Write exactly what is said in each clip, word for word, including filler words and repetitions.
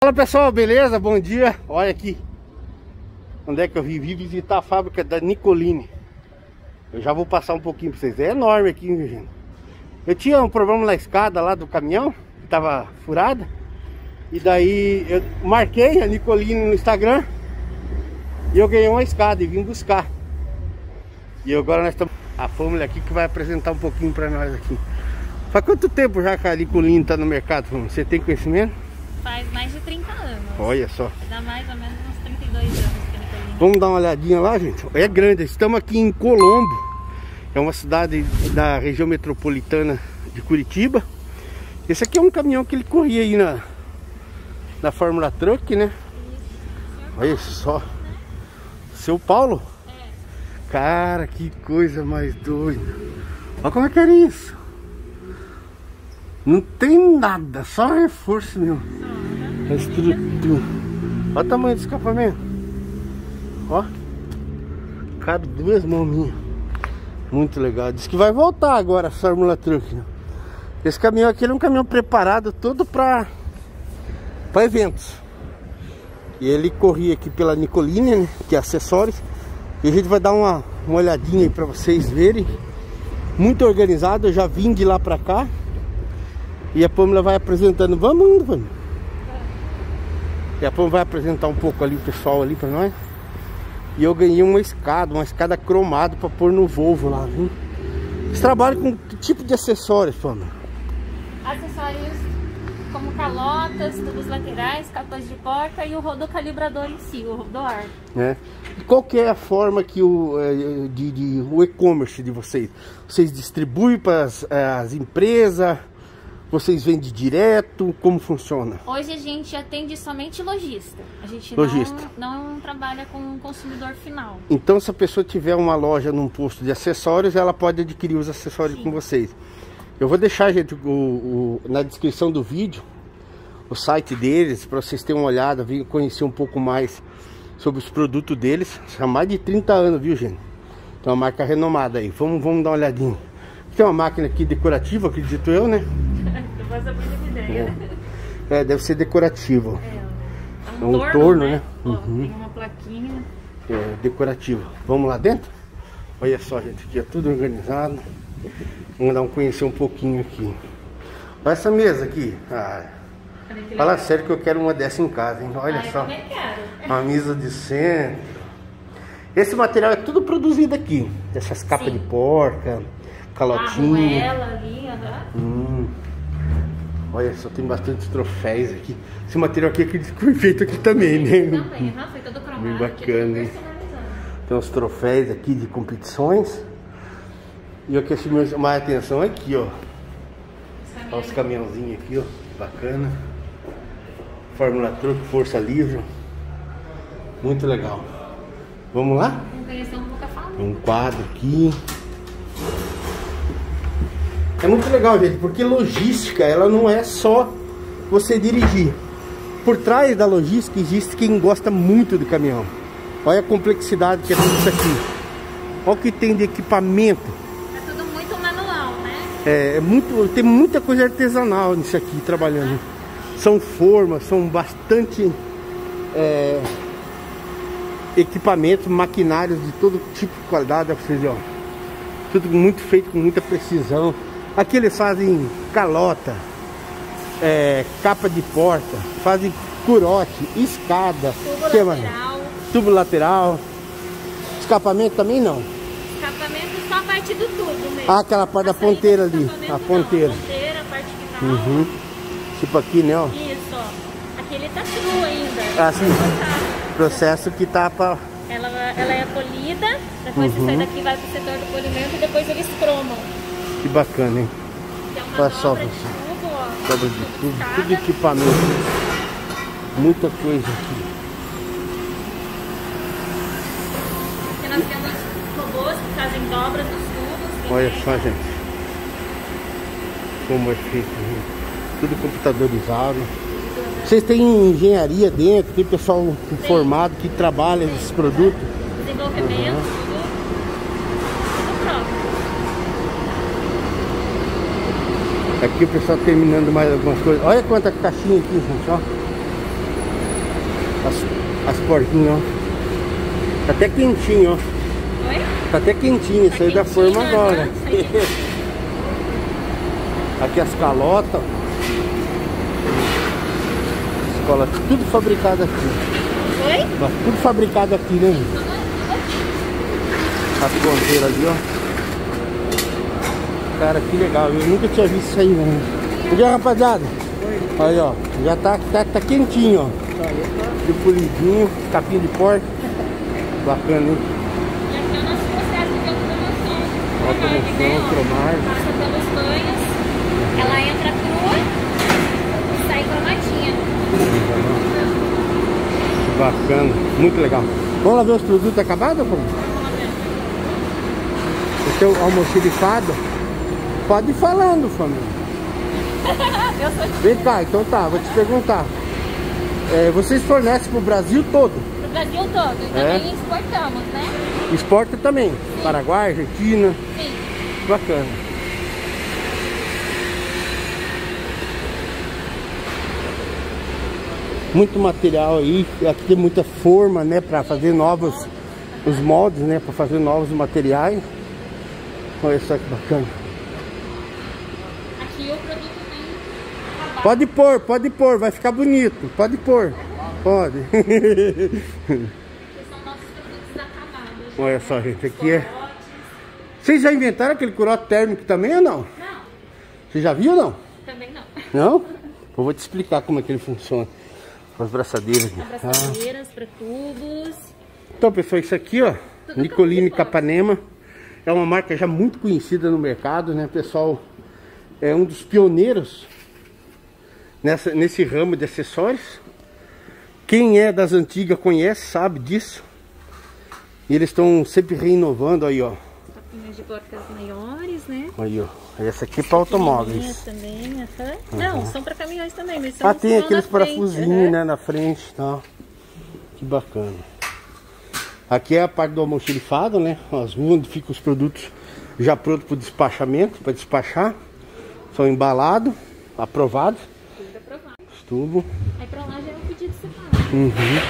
Fala pessoal, beleza? Bom dia. Olha aqui onde é que eu vim, vim visitar a fábrica da Nicolini. Eu já vou passar um pouquinho para vocês. É enorme aqui, gente. Eu tinha um problema na escada lá do caminhão, que tava furada. E daí eu marquei a Nicolini no Instagram e eu ganhei uma escada e vim buscar. E agora nós estamos... A Fórmula aqui que vai apresentar um pouquinho para nós aqui. Faz quanto tempo já que a Nicolini está no mercado? Você tem conhecimento? Faz mais de trinta anos. Olha só. Dá mais ou menos uns trinta e dois anos que a Nicolini. Vamos dar uma olhadinha lá, gente. É grande. Estamos aqui em Colombo. É uma cidade da região metropolitana de Curitiba. Esse aqui é um caminhão que ele corria aí na, na Fórmula Truck, né? Isso. Olha só. Seu Paulo? É. Cara, que coisa mais doida. Olha como é que era isso. Não tem nada, só reforço mesmo. A estrutura. Olha o tamanho do escapamento. Ó. Cabe duas mãos minhas. Muito legal. Diz que vai voltar agora a Fórmula Truck, né? Esse caminhão aqui é um caminhão preparado todo para para eventos. E ele corria aqui pela Nicolini, né? Que é acessórios. E a gente vai dar uma, uma olhadinha aí para vocês verem. Muito organizado. Eu já vim de lá para cá. E a Pâmela vai apresentando. Vamos indo, vamos. E a Pâmela vai apresentar um pouco ali o pessoal ali pra nós. E eu ganhei uma escada, uma escada cromada pra pôr no Volvo lá, viu? Você trabalha com que tipo de acessórios, Pâmela? Acessórios como calotas, tubos laterais, capas de porta e o rodocalibrador em si, o rodoar. É. E qual que é a forma que o, de, de, o e-commerce de vocês? Vocês distribuem para as, as empresas? Vocês vendem direto? Como funciona? Hoje a gente atende somente lojista. A gente lojista. Não, não trabalha com o consumidor final. Então, se a pessoa tiver uma loja num posto de acessórios, ela pode adquirir os acessórios Sim. com vocês. Eu vou deixar, gente, o, o, na descrição do vídeo o site deles, para vocês terem uma olhada, vir conhecer um pouco mais sobre os produtos deles. Há mais de trinta anos, viu, gente? Então, uma marca renomada aí. Vamos, vamos dar uma olhadinha. Tem uma máquina aqui decorativa, acredito eu, né? Não faço a mínima ideia. É. é, deve ser decorativo. É, é um, é um torno, torno, né? né? Ó, uhum. Tem uma plaquinha. É, decorativo. Vamos lá dentro? Olha só, gente, aqui é tudo organizado. Vamos dar um conhecer um pouquinho aqui. Olha essa mesa aqui. Ah, fala sério que eu quero uma dessa em casa, hein? Olha ah, só. Eu também quero. Uma mesa de centro. Esse material é tudo produzido aqui. Essas capas Sim. de porca, calotinha. A ali, uhum. hum. Olha só, tem bastante troféus aqui. Esse material aqui acredito que foi feito aqui também, né? Também, uhum. Foi todo cromado. Bem bacana, hein? Tem uns troféus aqui de competições. E o que chamou mais atenção é aqui, ó. Olha os caminhãozinhos aqui, ó. Bacana. Fórmula Truck, Força Livre. Muito legal. Vamos lá? Vamos conhecer um pouco a fábrica. Um quadro aqui. É muito legal, gente, porque logística, ela não é só você dirigir. Por trás da logística existe quem gosta muito do caminhão. Olha a complexidade que é tudo isso aqui. Olha o que tem de equipamento. É tudo muito manual, né? É, é muito, tem muita coisa artesanal nisso aqui, trabalhando. São formas, são bastante é, equipamentos, maquinários de todo tipo de qualidade. Pra vocês, ó. Tudo muito feito com muita precisão. Aqui eles fazem calota, é, capa de porta, fazem curote, escada, tubo que lateral. Mais? Tubo lateral. Escapamento também não? Escapamento só a parte do tubo mesmo. Ah, aquela parte a da ponteira ali. A ponteira. Não, a ponteira, a parte final. Uhum. Tipo aqui, né? Ó. Isso, ó. Aqui ele tá cru ainda. Ah, sim. Processo que tá pra... Ela, ela é polida, depois uhum. você sai daqui, vai pro setor do polimento e depois eles cromam. Que bacana, hein? Tem uma Olha só, dobra de tubo, ó. Dobra de tudo, tudo equipamento. Muita coisa aqui. Aqui nós temos robôs que fazem dobra dos tubos. Olha só, gente. Como é feito, gente. Tudo computadorizado. Vocês têm engenharia dentro, tem pessoal tem. formado que trabalha Tem. esses produtos? Desenvolvimento, uhum. tudo, tudo próprio. Aqui o pessoal terminando mais algumas coisas. Olha quanta caixinha aqui, gente, ó. As, as porquinhas, ó. Tá até quentinho, ó. Oi? Tá até quentinho, isso Tá aí da quentinho, forma né? agora. Nossa, Aqui as calotas. Escola, tudo fabricado aqui. Oi? Ó, tudo fabricado aqui, né? As ponteiras ali, ó. Cara, que legal. Eu nunca tinha visto isso aí, né? Bom dia, rapaziada. Aí, ó. Já tá, tá, tá quentinho, ó. De polidinho, capinha de porco. Bacana, hein? E aqui é o nosso processo de automação. Automação, cromagem. Passa pelos banhos, ela entra crua e sai cromadinha. Bacana, muito legal. Vamos lá ver os produtos acabados, pô? O seu almoxerifado? Pode ir falando, família. Eu sou de... Vem cá, então tá, vou te perguntar. É, vocês fornecem pro Brasil todo? Pro Brasil todo. E É? também exportamos, né? Exporta também? Sim. Paraguai, Argentina? Sim. Bacana. Muito material aí, aqui tem muita forma, né, para fazer novos os moldes, né, para fazer novos materiais. Olha só que bacana. Aqui o produto tem trabalho. Pode pôr, pode pôr, vai ficar bonito. Pode pôr, pode. Que são nossos produtos acabados. Olha só, gente, aqui é... Vocês já inventaram aquele corote térmico também ou não? Não, Você já viu ou não? também não. Não? Eu vou te explicar como é que ele funciona. As braçadeiras aqui. Abraçadeiras para tubos. Então, pessoal, isso aqui, ó, Tudo Nicolini Capanema. Capanema, é uma marca já muito conhecida no mercado, né, pessoal? É um dos pioneiros nessa, nesse ramo de acessórios. Quem é das antigas conhece, sabe disso. E eles estão sempre reinovando aí, ó. Capinhas de porcas maiores, né? Aí, ó. Essa aqui é para automóveis. Também, aham. Não, são para caminhões também, mas são Ah, tem só aqueles na frente, parafusinhos, aham. né, na frente e tal. Que bacana. Aqui é a parte do almoxerifado, né? As ruas onde ficam os produtos já prontos para despachamento, para despachar. São embalados, aprovados. Tudo aprovado. Os tubos. Aí pra lá já é um pedido separado. Uhum.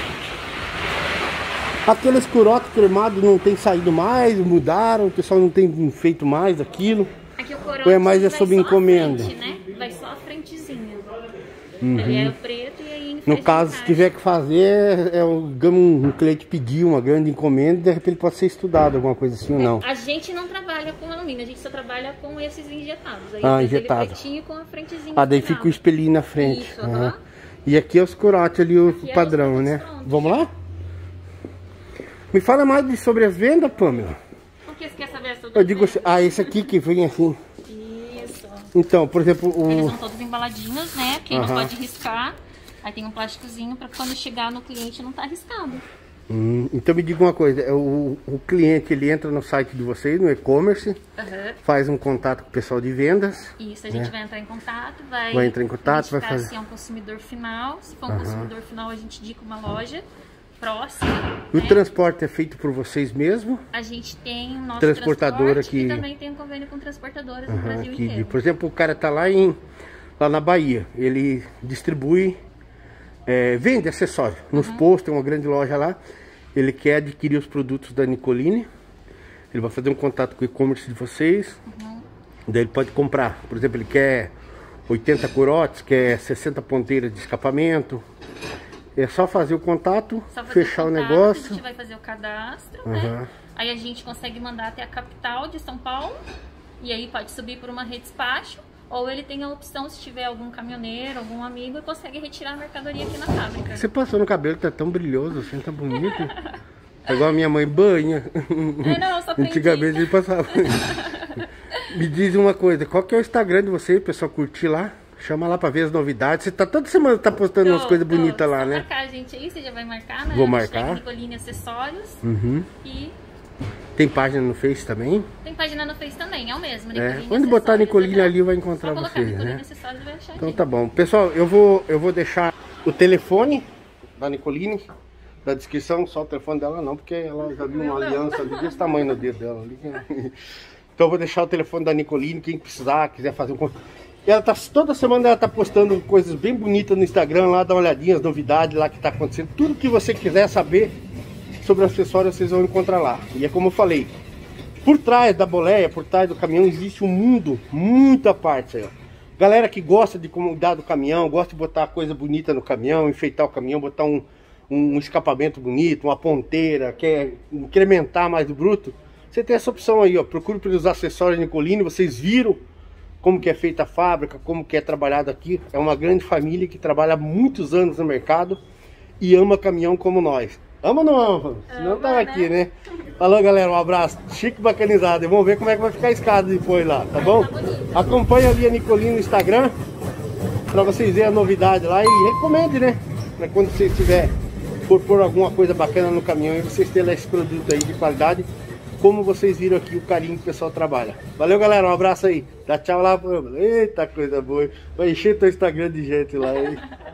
Aqueles corotes cremados não tem saído mais, mudaram, o pessoal não tem feito mais aquilo. Aqui o corote Ou é mais é vai sob só a encomenda? frente, né? Vai só a frentezinha. Uhum. Ele é o preto e aí No faz caso, se encaixe. tiver que fazer, é um, um cliente pedir uma grande encomenda, de repente pode ser estudado, alguma coisa assim ou não. A gente não trabalha com alumínio, a gente só trabalha com esses injetados. Aí Ah, faz injetado. ele pretinho com a frentezinha. Ah, daí final. fica o espelhinho na frente. Isso, Aham. aham. E aqui é os corotes ali, o Aqui é padrão, os né? produtos prontos. Vamos lá? Me fala mais de- sobre as vendas, Pamela. Por que você quer saber sobre Eu digo assim, ah, esse aqui que vem assim. Isso. Então, por exemplo, Eles o... são todos embaladinhos, né? Quem Aham. não pode riscar. Aí tem um plásticozinho pra quando chegar no cliente não tá riscado. Hum, então me diga uma coisa, é o, o cliente ele entra no site de vocês, no e-commerce, Aham. faz um contato com o pessoal de vendas. Isso, a gente né? vai entrar em contato, vai, Vai entrar em contato, vai identificar fazer- se é um consumidor final. Se for um Aham. consumidor final, a gente indica uma loja próxima. E o né? transporte é feito por vocês mesmo? A gente tem o nosso Transportadora transporte que- e também tem um convênio com transportadoras no Aham, Brasil que, inteiro. por exemplo, o cara tá lá, em, lá na Bahia, ele distribui, é, vende acessório. Nos Uhum. postos, tem uma grande loja lá, ele quer adquirir os produtos da Nicolini, ele vai fazer um contato com o e-commerce de vocês, Uhum. daí ele pode comprar, por exemplo, ele quer oitenta corotes, quer sessenta ponteiras de escapamento, é só fazer o contato, Só fazer fechar o, contato, A negócio. gente vai fazer o cadastro, Aham. né? Aí a gente consegue mandar até a capital de São Paulo. E aí pode subir por uma rede despacho. Ou ele tem a opção, se tiver algum caminhoneiro, algum amigo, e consegue retirar a mercadoria aqui na fábrica. Você passou no cabelo, tá tão brilhoso assim, tá bonito. É igual a minha mãe banha. É, não, eu só aprendi. Antigamente ele passava. Me diz uma coisa, qual que é o Instagram de você, pessoal, curtir lá? Chama lá pra ver as novidades. Você tá toda semana tá postando umas Tô, coisas tô. bonitas lá, Só né? marcar a gente aí, você já vai marcar, né? Vou Hashtag marcar. Nicolini Acessórios. Uhum. E Tem página no Face também? tem página no Face também, é o mesmo. É. Nicolini Onde botar Acessórios, Nicolini né? ali vai Só encontrar colocar vocês, Nicolini né? Acessórios vai achar a Então gente. tá bom. Pessoal, eu vou, eu vou deixar o telefone da Nicolini da descrição, só o telefone dela não, porque ela já viu uma aliança ali desse tamanho no dedo dela ali. Então eu vou deixar o telefone da Nicolini, quem precisar, quiser fazer um... Ela tá, toda semana ela tá postando coisas bem bonitas no Instagram lá, dá uma olhadinha, as novidades lá que tá acontecendo. Tudo que você quiser saber sobre acessórios vocês vão encontrar lá. E é como eu falei, por trás da boleia, por trás do caminhão, existe um mundo, muita parte aí, ó. Galera que gosta de cuidar do caminhão, gosta de botar coisa bonita no caminhão, enfeitar o caminhão, botar um, um escapamento bonito, uma ponteira, quer incrementar mais do bruto, você tem essa opção aí, ó. Procure pelos acessórios Nicolini, vocês viram como que é feita a fábrica, como que é trabalhado aqui. É uma grande família que trabalha há muitos anos no mercado e ama caminhão como nós. Ama ou não ama? Senão Ama, tava aqui, né? Falou, galera, um abraço. Chique bacanizado. Vamos ver como é que vai ficar a escada depois lá, tá bom? Acompanha ali a Nicolini no Instagram pra vocês verem a novidade lá e recomende, né? Pra quando vocês tiver por pôr alguma coisa bacana no caminhão e vocês terem esse produto aí de qualidade, como vocês viram aqui o carinho que o pessoal trabalha. Valeu, galera, um abraço aí. Dá tchau lá, pô. Eita, coisa boa. Vai encher teu Instagram de gente lá, hein?